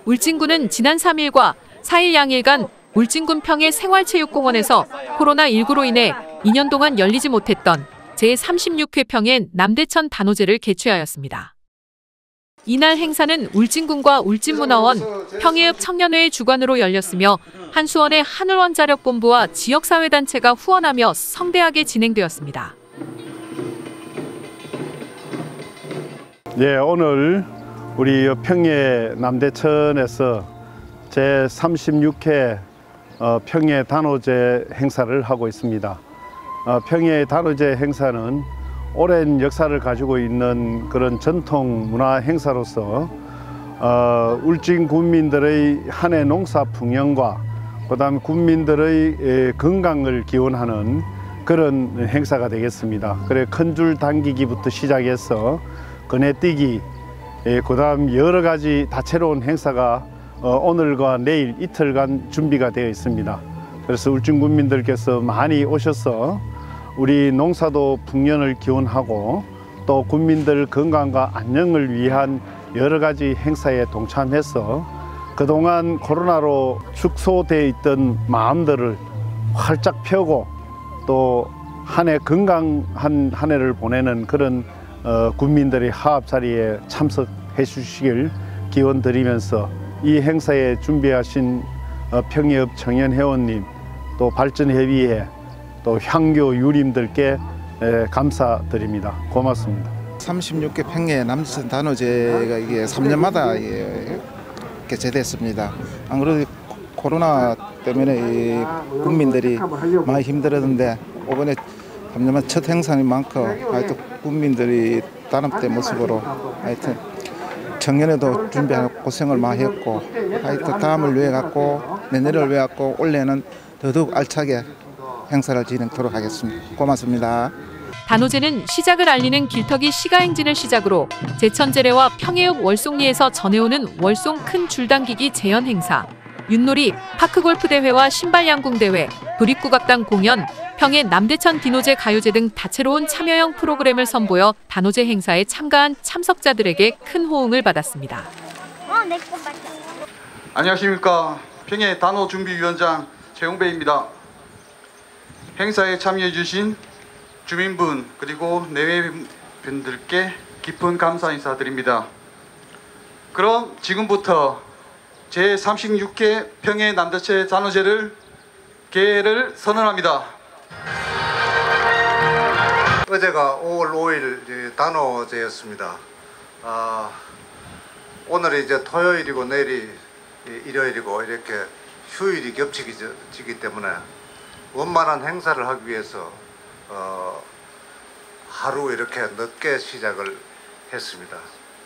울진군은 지난 3일과 4일 양일간 울진군 평해 생활체육공원에서 코로나19로 인해 2년 동안 열리지 못했던 제36회 평해 남대천 단오제를 개최하였습니다. 이날 행사는 울진군과 울진문화원, 평해읍 청년회의 주관으로 열렸으며 한수원의 하늘원자력본부와 지역사회단체가 후원하며 성대하게 진행되었습니다. 예, 오늘 우리 평해 남대천에서 제36회 평해 단오제 행사를 하고 있습니다. 평해 단오제 행사는 오랜 역사를 가지고 있는 그런 전통 문화 행사로서 울진 군민들의 한 해 농사 풍년과 그다음에 군민들의 건강을 기원하는 그런 행사가 되겠습니다. 그래 큰 줄 당기기부터 시작해서 거네뛰기, 그다음 여러 가지 다채로운 행사가 오늘과 내일 이틀간 준비가 되어 있습니다. 그래서 울진 군민들께서 많이 오셔서 우리 농사도 풍년을 기원하고 또 군민들 건강과 안녕을 위한 여러 가지 행사에 동참해서 그동안 코로나로 축소되어 있던 마음들을 활짝 펴고 또 한 해 건강한 한 해를 보내는 그런 군민들의 화합 자리에 참석해 주시길 기원 드리면서 이 행사에 준비하신 평해읍 청년회원님, 또 발전협의회, 또 향교 유림들께 감사드립니다. 고맙습니다. 36개 평해 남대천 단오제가 이게 3년마다 개최됐습니다. 안 그래도 코로나 때문에 국민들이 많이 힘들었는데 이번에 3년만 첫 행사인 만큼 하여튼 국민들이 단합된 모습으로 하여튼 작년에도 준비하고 고생을 많이 했고 하여튼 다음을 위해 갖고 내년을 위해 갖고 올해는 더더욱 알차게 행사를 진행토록 하겠습니다. 고맙습니다. 단오제는 시작을 알리는 길터기 시가행진을 시작으로 제천제례와 평해읍 월송리에서 전해오는 월송 큰 줄당기기 재현 행사, 윷놀이, 파크골프 대회와 신발양궁 대회, 도립국악당 공연, 평해 남대천 디노제 가요제 등 다채로운 참여형 프로그램을 선보여 단오제 행사에 참가한 참석자들에게 큰 호응을 받았습니다. 안녕하십니까. 평해 단오준비위원장 최용배입니다. 행사에 참여해 주신 주민분 그리고 내외분들께 깊은 감사 인사드립니다. 그럼 지금부터 제36회 평해 남대천 단오제를 개회를 선언합니다. 어제가 5월 5일 단오제였습니다. 오늘이 이제 토요일이고 내일이 일요일이고 이렇게 휴일이 겹치기 때문에 원만한 행사를 하기 위해서 하루 이렇게 늦게 시작을 했습니다.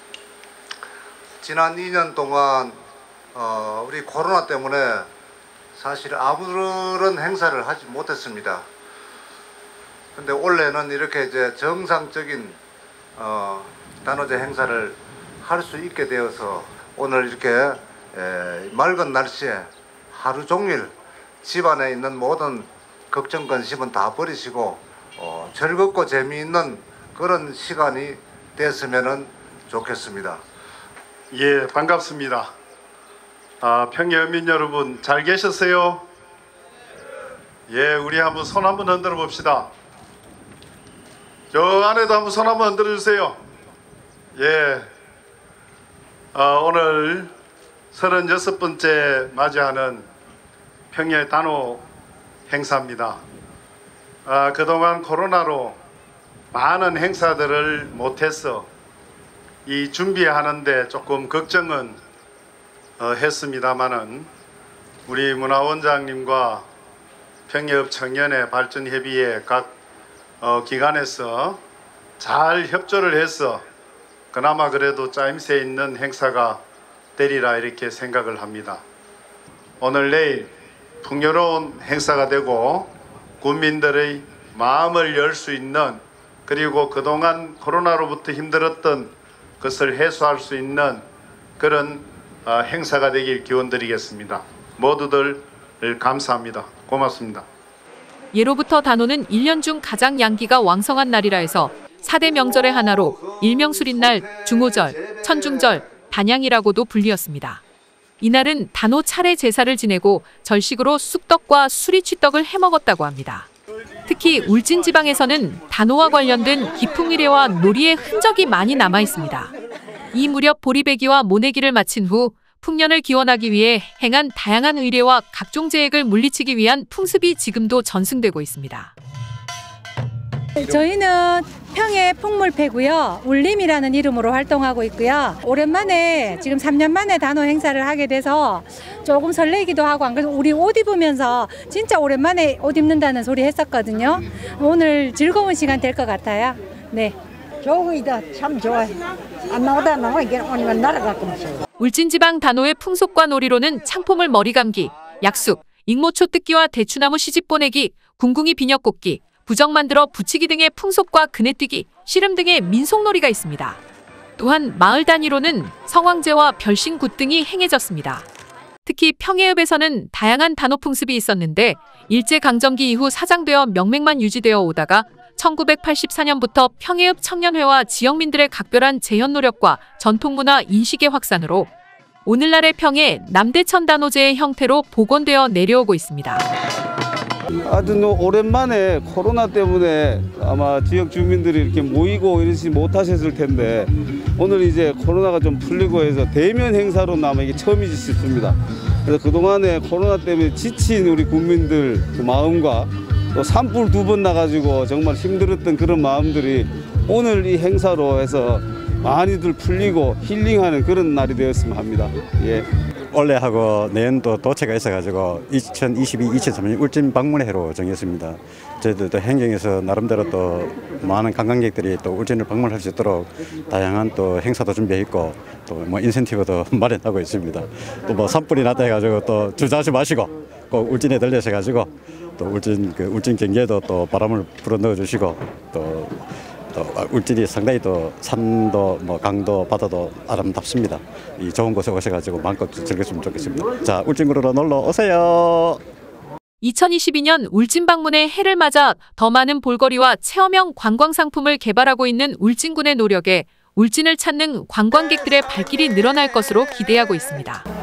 지난 2년 동안 우리 코로나 때문에 사실 아무런 행사를 하지 못했습니다. 근데 올해는 이렇게 이제 정상적인 단오제 행사를 할 수 있게 되어서 오늘 이렇게 맑은 날씨에 하루 종일 집안에 있는 모든 걱정 근심은 다 버리시고 즐겁고 재미있는 그런 시간이 됐으면 좋겠습니다. 예, 반갑습니다. 평해읍민 여러분 잘 계셨어요? 예, 우리 한번 손 한번 흔들어 봅시다. 저 안에도 한번 손 한번 흔들어 주세요. 예, 오늘 36번째 맞이하는 평해 단오 행사입니다. 그동안 코로나로 많은 행사들을 못해서 이 준비하는데 조금 걱정은 했습니다마는 우리 문화원장님과 평해읍 청년회 발전협의회 각 기관에서 잘 협조를 해서 그나마 그래도 짜임새 있는 행사가 되리라 이렇게 생각을 합니다. 오늘 내일 풍요로운 행사가 되고 군민들의 마음을 열 수 있는, 그리고 그동안 코로나로부터 힘들었던 것을 해소할 수 있는 그런 행사가 되길 기원드리겠습니다. 모두들 감사합니다. 고맙습니다. 예로부터 단오는 1년 중 가장 양기가 왕성한 날이라 해서 4대 명절의 하나로 일명술인날, 중오절, 천중절, 단양이라고도 불리었습니다. 이날은 단오 차례 제사를 지내고 절식으로 쑥떡과 수리취떡을 해먹었다고 합니다. 특히 울진 지방에서는 단오와 관련된 기풍의례와 놀이의 흔적이 많이 남아 있습니다. 이 무렵 보리배기와 모내기를 마친 후 풍년을 기원하기 위해 행한 다양한 의례와 각종 재액을 물리치기 위한 풍습이 지금도 전승되고 있습니다. 저희는 평해 풍물패고요. 울림이라는 이름으로 활동하고 있고요. 오랜만에 지금 3년 만에 단오 행사를 하게 돼서 조금 설레기도 하고 안 그래도 우리 옷 입으면서 진짜 오랜만에 옷 입는다는 소리 했었거든요. 오늘 즐거운 시간 될 것 같아요. 네. 좋으이다 참 좋아요. 안 나오다 나와 이게 오늘 날아가끔. 울진지방 단오의 풍속과 놀이로는 창포물 머리감기, 약숙, 익모초 뜯기와 대추나무 시집 보내기, 궁궁이 비녀 꽂기, 부적 만들어 붙이기 등의 풍속과 그네뛰기, 씨름 등의 민속놀이가 있습니다. 또한 마을 단위로는 성황제와 별신굿 등이 행해졌습니다. 특히 평해읍에서는 다양한 단오 풍습이 있었는데 일제강점기 이후 사장되어 명맥만 유지되어 오다가 1984년부터 평해읍 청년회와 지역민들의 각별한 재현 노력과 전통문화 인식의 확산으로 오늘날의 평해 남대천 단오제의 형태로 복원되어 내려오고 있습니다. 하여튼 오랜만에 코로나 때문에 아마 지역 주민들이 이렇게 모이고 이러지 못하셨을 텐데 오늘 이제 코로나가 좀 풀리고 해서 대면 행사로는 아마 이게 처음이지 싶습니다. 그래서 그동안에 코로나 때문에 지친 우리 국민들 그 마음과 또 산불 2번 나가지고 정말 힘들었던 그런 마음들이 오늘 이 행사로 해서 많이들 풀리고 힐링하는 그런 날이 되었으면 합니다. 예. 올해하고 내년도 도체가 있어가지고 2022-2023년 울진 방문해로 정했습니다. 저희들도 행정에서 나름대로 또 많은 관광객들이 또 울진을 방문할 수 있도록 다양한 또 행사도 준비했고 또 뭐 인센티브도 마련하고 있습니다. 또 뭐 산불이 났다 해가지고 또 주저하지 마시고 꼭 울진에 들려셔가지고 또 울진 경기에도 또 바람을 불어 넣어주시고 또 울진이 상당히 또 산도 뭐 강도 바다도 아름답습니다. 이 좋은 곳에 오셔가지고 마음껏 즐겼으면 좋겠습니다. 자, 울진구로 놀러 오세요. 2022년 울진 방문의 해를 맞아 더 많은 볼거리와 체험형 관광 상품을 개발하고 있는 울진군의 노력에 울진을 찾는 관광객들의 발길이 늘어날 것으로 기대하고 있습니다.